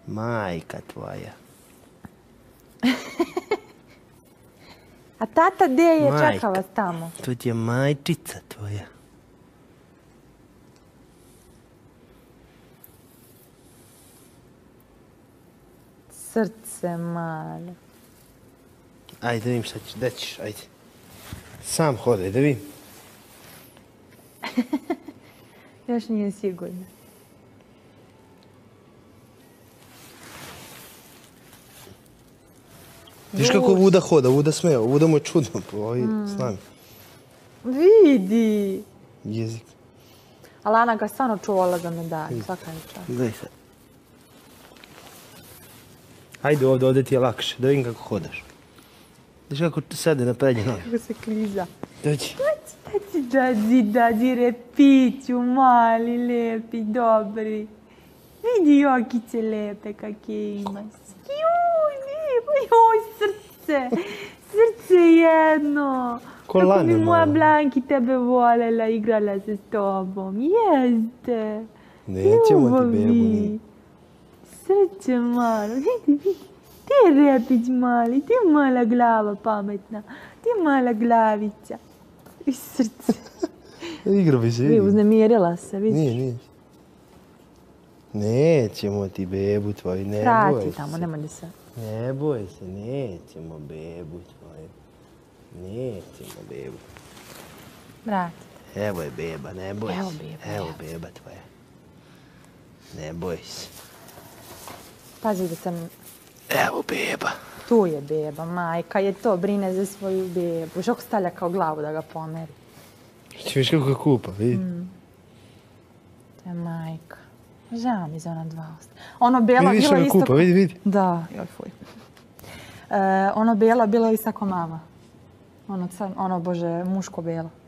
Majka tvoja. A tata gdje je? Čeka vas tamo. To ti je majčica tvoja. Srce malo. Ajde, da vidim šta ćeš, da ćeš, ajde. Sam hodaj, da vidim. Još nije sigurno. Viš kako Vuda hoda, Vuda smeo, Vuda mu je čudno, s nami. Vidi. Jezik. Ali Ana ga stvarno čuvala za medalju, svaka je čast. Gledaj sad. Ajde ovdje ti je lakše, da vidim kako hodaš. Viš kako sede na prednje noge. Kako se kliza. Dođi. Dađi repiću, mali, lepi, dobri. Vidi okice lepe kakve imaš. Juj, lijepo, joj, srce. Srce jedno. Kako bi moja Blanki tebe voljela, igrala se s tobom. Jeste. Nećemo ti bebu ni. Srce malo, vidi. Ti je repić mali, ti je mala glava pametna. Ti je mala glavica. I srce. Igra bi se, vidi. Uznemirila se, vidiš? Nije. Nećemo ti bebu tvoju, ne boj se. Vrati tamo, nemoj da se... Ne boj se, nećemo bebu tvoju. Nećemo bebu. Vrati. Evo je beba, ne boj se. Evo beba. Evo beba tvoja. Ne boj se. Pazi da sam... Evo beba. Tu je beba, majka je to, brine za svoju bebu. Žoko stavlja kao glavu da ga pomeri. Viš kako ga kupa, vidi. To je majka. Žao mi za ona dva osta. Ono bela Vidiš bila ga isto... kupa, vidi. Da, joj fuj. Ono bela bila isto kao mama. Ono, bože, muško belo.